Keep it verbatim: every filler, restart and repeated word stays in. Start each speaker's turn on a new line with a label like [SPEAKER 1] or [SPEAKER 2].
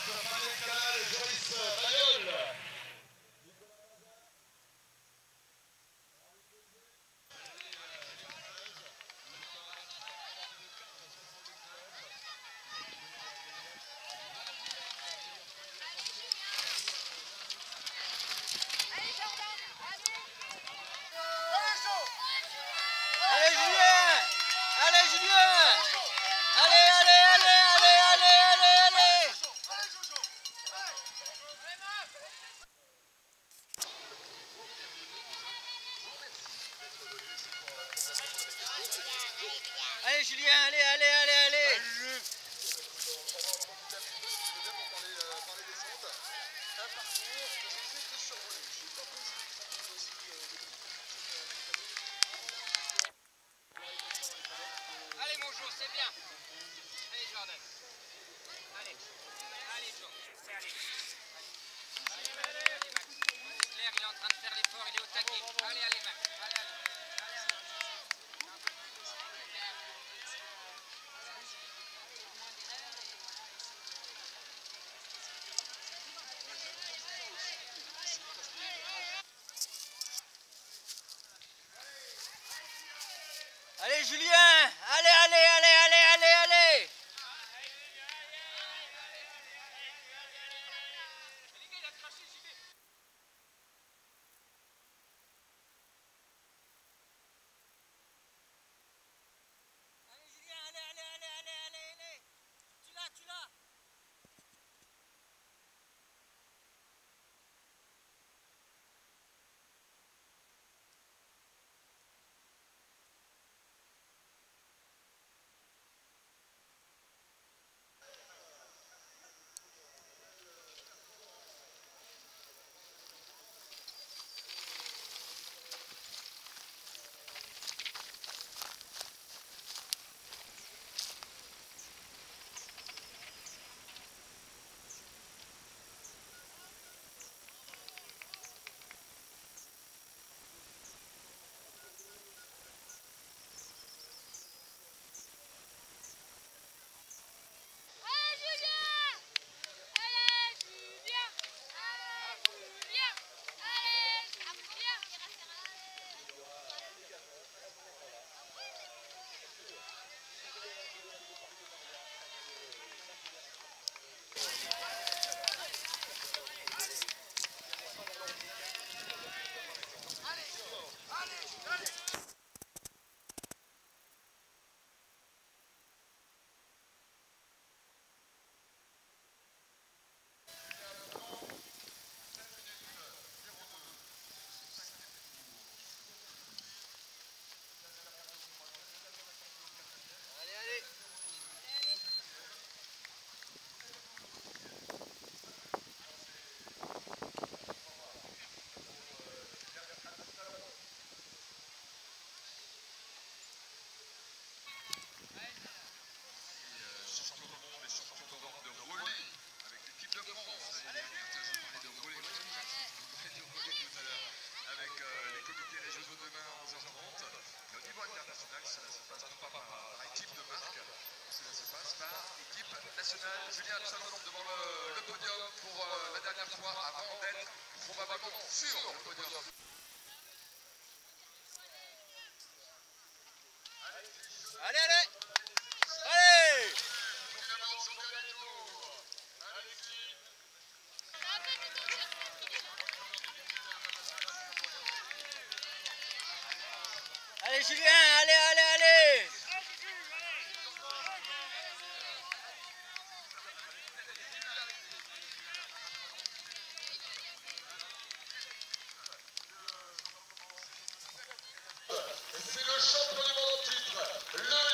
[SPEAKER 1] Allez Julien, allez, allez, allez, allez.
[SPEAKER 2] Allez mon Jo, c'est bien. Allez Jordan. Allez. Allez Jo. Allez. Allez, allez Max. Claire, il est en train de faire l'effort, il est au taquet. Allez, allez Max. Allez, allez.
[SPEAKER 1] Allez Julien, allez, allez, allez, allez, allez, allez. Allez Julien, allez, allez, allez, allez, allez, allez. Tu l'as, tu l'as.
[SPEAKER 3] National. Julien, nous allons devant le, le podium pour euh, la dernière fois avant d'être probablement sur le podium.
[SPEAKER 1] Allez, allez. Allez. Allez Julien, allez, allez, allez.
[SPEAKER 3] C'est le champion du monde en titre, le